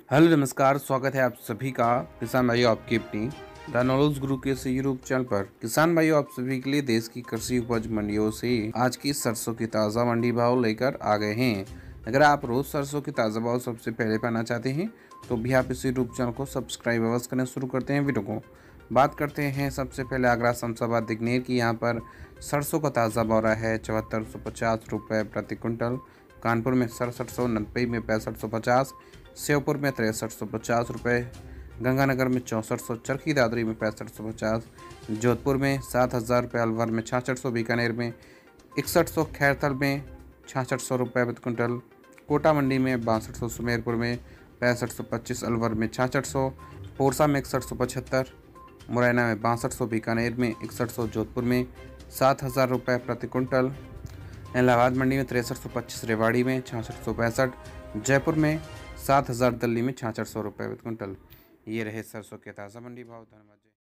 Hello नमस्कार, स्वागत है आप सभी का किसान भाइयों आपकी अपनी द नॉलेज गुरु के इस यूट्यूब चैनल पर। किसान भाइयों आप सभी के लिए देश की कृषि उपज मंडियों से आज की सरसों की ताज़ा मंडी भाव लेकर आ गए हैं। अगर आप रोज सरसों की ताज़ा भाव सबसे पहले पाना चाहते हैं तो भी आप इस यूट्यूब चैनल को सब्सक्राइब अवश्य करना शुरू करते हैं। वीडियो को बात करते हैं सबसे पहले आगरा शमशाबाद दिग्नेर की। यहाँ पर सरसों का ताज़ा भाव रहा है 7450 रुपये प्रति क्विंटल। कानपुर में 6790 में 6550, श्योपुर में 6350 रुपये, गंगानगर में 6400, चरखी दादरी में 6550, जोधपुर में 7000 रुपये, अलवर में 6600, बीकानेर में 6100, खैरथल में 6600 रुपये प्रति क्विंटल, कोटा मंडी में 6200, सुमेरपुर में 6525, अलवर में 6600, पोरसा में 6175, मुरैना में 6200, बीकानेर में 6100, जोधपुर में 7000 रुपये प्रति क्विंटल, इलाहाबाद मंडी में 6325, रेवाड़ी में 6665, जयपुर में 7000, दिल्ली में 6600 रुपये प्रति क्विंटल। ये रहे सरसों के ताज़ा मंडी भाव। धन्यवाद।